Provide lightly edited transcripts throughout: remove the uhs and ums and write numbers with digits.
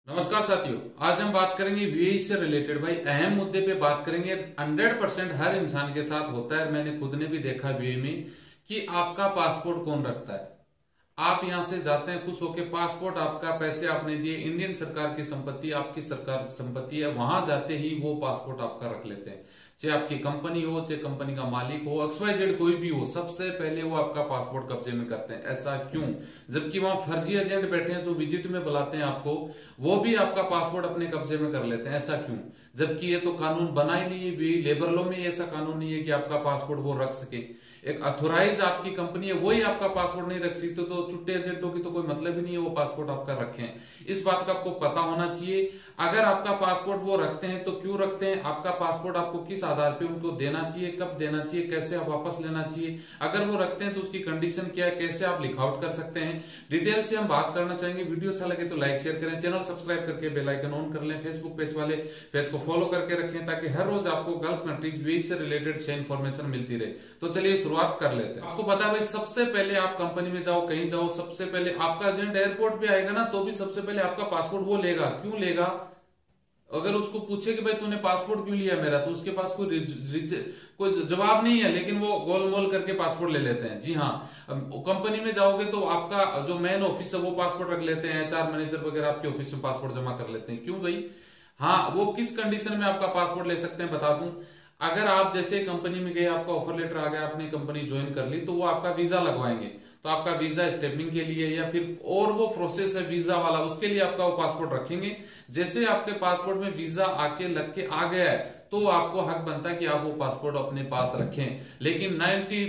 नमस्कार साथियों, आज हम बात करेंगे यूएई से रिलेटेड भाई अहम मुद्दे पे बात करेंगे। 100% हर इंसान के साथ होता है, मैंने खुद ने भी देखा यूएई में कि आपका पासपोर्ट कौन रखता है। आप यहां से जाते हैं खुश होके, पासपोर्ट आपका, पैसे आपने दिए, इंडियन सरकार की संपत्ति, आपकी सरकार संपत्ति है, वहां जाते ही वो पासपोर्ट आपका रख लेते हैं। चाहे आपकी कंपनी हो, चाहे कंपनी का मालिक हो, XYZ कोई भी हो, सबसे पहले वो आपका पासपोर्ट कब्जे में करते हैं। ऐसा क्यों? जबकि वहां फर्जी एजेंट बैठे हैं जो विजिट में बुलाते हैं आपको, वो भी आपका पासपोर्ट अपने कब्जे में कर लेते हैं। ऐसा क्यों? जबकि ये तो कानून बना ही नहीं है, भी लेबर लॉ में ऐसा कानून नहीं है कि आपका पासपोर्ट वो रख सके। एक अथोराइज आपकी कंपनी है, वही आपका पासपोर्ट नहीं रख सकती, तो छुट्टे एजेंटों की तो कोई मतलब ही नहीं है वो पासपोर्ट आपका रखें। इस बात का आपको पता होना चाहिए। अगर आपका पासपोर्ट वो रखते हैं तो क्यों रखते हैं, आपका पासपोर्ट आपको किस आधार पे उनको देना चाहिए, कब देना चाहिए, कैसे आप वापस लेना चाहिए, अगर वो रखते हैं तो उसकी कंडीशन क्या है, कैसे आप लिख आउट कर सकते हैं, डिटेल से हम बात करना चाहेंगे। वीडियो अच्छा लगे तो लाइक शेयर करें, चैनल सब्सक्राइब करके बेल आइकन ऑन कर लें, फेसबुक पेज वाले पेज को फॉलो करके रखें ताकि हर रोज आपको गल्फ कंट्रीज यूएई से रिलेटेड से इन्फॉर्मेशन मिलती रहे। तो चलिए शुरुआत कर लेते हैं। आपको पता है भाई, सबसे पहले आप कंपनी में जाओ, कहीं जाओ, सबसे पहले आपका एजेंट एयरपोर्ट पे आएगा ना, तो भी सबसे पहले आपका पासपोर्ट वो लेगा। क्यों लेगा? अगर उसको पूछे कि भाई तूने पासपोर्ट क्यों लिया मेरा, तो उसके पास कोई जवाब नहीं है, लेकिन वो गोलमोल करके पासपोर्ट ले लेते हैं। जी हाँ, कंपनी में जाओगे तो आपका जो मेन ऑफिस है वो पासपोर्ट रख लेते हैं, HR मैनेजर वगैरह आपके ऑफिस में पासपोर्ट जमा कर लेते हैं। क्यों भाई? हाँ, वो किस कंडीशन में आपका पासपोर्ट ले सकते हैं बता दूं। अगर आप जैसे कंपनी में गए, आपका ऑफर लेटर आ गया, आपने कंपनी ज्वाइन कर ली, तो वो आपका वीजा लगवाएंगे। तो आपका वीजा स्टेपिंग के लिए या फिर और वो प्रोसेस है वीजा वाला, उसके लिए आपका वो पासपोर्ट रखेंगे। जैसे आपके पासपोर्ट में वीजा आके लग के आ गया है, तो आपको हक बनता है कि आप वो पासपोर्ट अपने पास रखें। लेकिन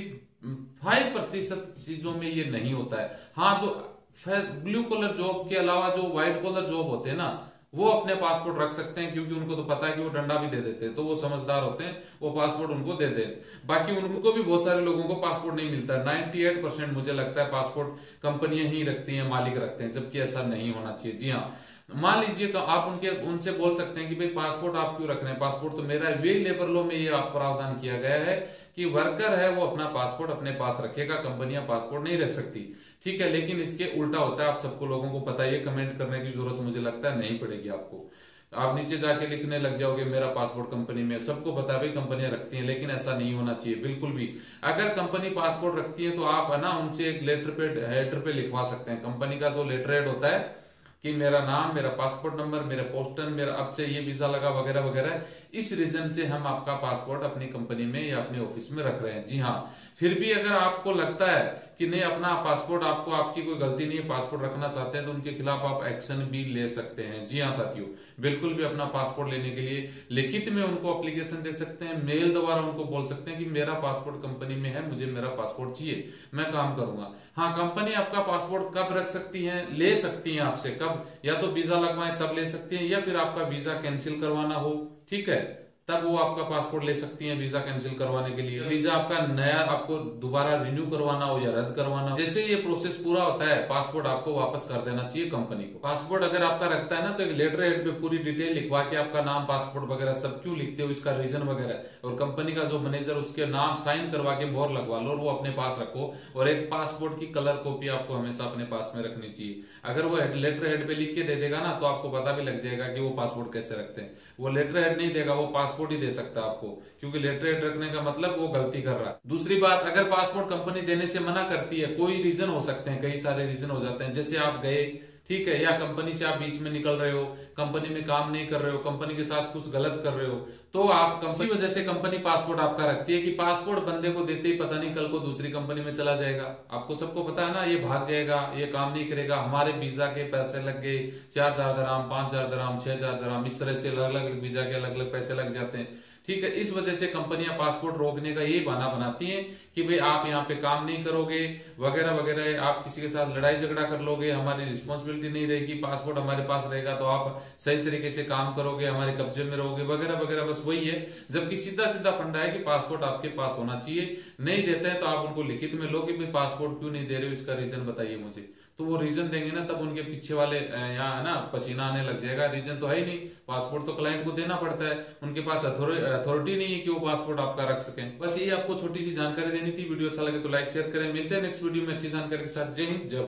95% चीजों में ये नहीं होता है। हाँ, जो ब्लू कॉलर जॉब के अलावा जो व्हाइट कॉलर जॉब होते हैं ना, वो अपने पासपोर्ट रख सकते हैं, क्योंकि उनको तो पता है कि वो डंडा भी दे देते हैं, तो वो समझदार होते हैं, वो पासपोर्ट उनको दे दे। बाकी उनको भी बहुत सारे लोगों को पासपोर्ट नहीं मिलता है। 98% मुझे लगता है पासपोर्ट कंपनियां ही रखती हैं, मालिक रखते हैं, जबकि ऐसा नहीं होना चाहिए। जी हाँ, मान लीजिए आप उनसे बोल सकते हैं कि भाई पासपोर्ट आप क्यों रख रहे हैं, पासपोर्ट तो मेरा है। वे लेबर लॉ में ये प्रावधान किया गया है कि वर्कर है वो अपना पासपोर्ट अपने पास रखेगा, कंपनियां पासपोर्ट नहीं रख सकती। ठीक है, लेकिन इसके उल्टा होता है, आप सबको लोगों को पता है। ये कमेंट करने की जरूरत मुझे लगता है नहीं पड़ेगी आपको। आप नीचे जाके लिखने लग जाओगे मेरा पासपोर्ट कंपनी में, सबको पता है भाई कंपनियां रखती हैं, लेकिन ऐसा नहीं होना चाहिए बिल्कुल भी। अगर कंपनी पासपोर्ट रखती है तो आप है ना उनसे एक हेडर पे लिखवा सकते हैं, कंपनी का जो लेटर हेड होता है कि मेरा नाम, मेरा पासपोर्ट नंबर, मेरा पोस्टन, मेरा अब से ये वीजा लगा वगैरह वगैरह, इस रीजन से हम आपका पासपोर्ट अपनी कंपनी में या अपने ऑफिस में रख रहे हैं। जी हाँ, फिर भी अगर आपको लगता है कि नहीं अपना पासपोर्ट, आपको आपकी कोई गलती नहीं है, पासपोर्ट रखना चाहते हैं, तो उनके खिलाफ आप एक्शन भी ले सकते हैं। जी हाँ साथियों, बिल्कुल भी अपना पासपोर्ट लेने के लिए लिखित में उनको एप्लीकेशन दे सकते हैं, मेल द्वारा उनको बोल सकते हैं कि मेरा पासपोर्ट कंपनी में है, मुझे मेरा पासपोर्ट चाहिए, मैं काम करूंगा। हाँ, कंपनी आपका पासपोर्ट कब रख सकती है, ले सकती है आपसे, कब? या तो वीजा लगवाएं तब ले सकती है, या फिर आपका वीजा कैंसिल करवाना हो, ठीक है, तब वो आपका पासपोर्ट ले सकती हैं वीजा कैंसिल करवाने के लिए। वीजा आपका नया आपको दोबारा रिन्यू करवाना हो या रद्द करवाना हो, जैसे ये प्रोसेस पूरा होता है, पासपोर्ट आपको वापस कर देना चाहिए कंपनी को। पासपोर्ट अगर आपका रखता है ना, तो एक लेटर हेड पे पूरी डिटेल लिखवा के आपका नाम, पासपोर्ट वगैरह सब क्यों लिखते हो, इसका रीजन वगैरह, और कंपनी का जो मैनेजर उसके नाम साइन करवा के मोहर लगवा लो और वो अपने पास रखो। और एक पासपोर्ट की कलर कॉपी आपको हमेशा अपने पास में रखनी चाहिए। अगर वो लेटर हेड पे लिख के दे देगा ना, तो आपको पता भी लग जाएगा कि वो पासपोर्ट कैसे रखते हैं। वो लेटर हेड नहीं देगा, वो पासपोर्ट ही दे सकता है आपको, क्योंकि लेटर हेड रखने का मतलब वो गलती कर रहा है। दूसरी बात, अगर पासपोर्ट कंपनी देने से मना करती है, कोई रीजन हो सकते हैं, कई सारे रीजन हो जाते हैं, जैसे आप गए, ठीक है, या कंपनी से आप बीच में निकल रहे हो, कंपनी में काम नहीं कर रहे हो, कंपनी के साथ कुछ गलत कर रहे हो, तो आप कंपनी वजह से कंपनी पासपोर्ट आपका रखती है कि पासपोर्ट बंदे को देते ही पता नहीं कल को दूसरी कंपनी में चला जाएगा। आपको सबको पता है ना, ये भाग जाएगा, ये काम नहीं करेगा, हमारे वीजा के पैसे लग गए 4,000 दराम, 5,000 दराम, 6,000 दराम, इस तरह से अलग अलग वीजा के अलग अलग पैसे लग जाते हैं। ठीक है, इस वजह से कंपनियां पासपोर्ट रोकने का यही बहाना बनाती हैं कि भाई आप यहाँ पे काम नहीं करोगे वगैरह वगैरह, आप किसी के साथ लड़ाई झगड़ा कर लोगे, हमारी रिस्पॉन्सिबिलिटी नहीं रहेगी, पासपोर्ट हमारे पास रहेगा तो आप सही तरीके से काम करोगे, हमारे कब्जे में रहोगे वगैरह वगैरह, बस वही है। जबकि सीधा सीधा फंडा है कि पासपोर्ट आपके पास होना चाहिए। नहीं देते हैं तो आप उनको लिखित में लो कि भाई पासपोर्ट क्यों नहीं दे रहे हो, इसका रीजन बताइए मुझे। तो वो रीजन देंगे ना, तब उनके पीछे वाले यहाँ है ना पसीना आने लग जाएगा। रीजन तो है ही नहीं, पासपोर्ट तो क्लाइंट को देना पड़ता है, उनके पास अथॉरिटी नहीं है कि वो पासपोर्ट आपका रख सकें। बस ये आपको छोटी सी जानकारी देनी थी। वीडियो अच्छा लगे तो लाइक शेयर करें, मिलते हैं नेक्स्ट वीडियो में अच्छी जानकारी के साथ। जय हिंद, जय